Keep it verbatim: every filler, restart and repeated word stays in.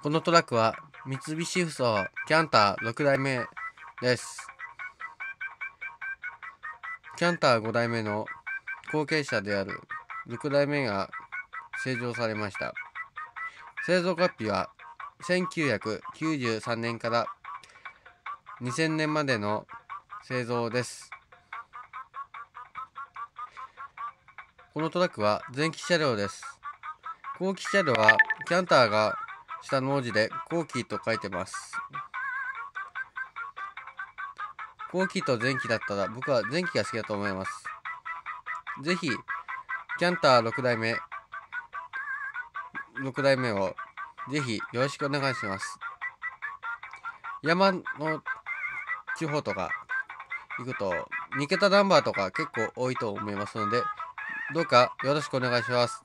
このトラックは三菱ふそうキャンターろくだいめです。キャンターごだいめの後継者であるろくだいめが製造されました。製造月日はせんきゅうひゃくきゅうじゅうさんねんからにせんねんまでの製造です。このトラックは前期車両です。後期車両はキャンターが下の文字で後期と書いてます。後期と前期だったら僕は前期が好きだと思います。ぜひキャンターろくだいめろくだいめをぜひよろしくお願いします。山の地方とか行くとにけたナンバーとか結構多いと思いますので、どうかよろしくお願いします。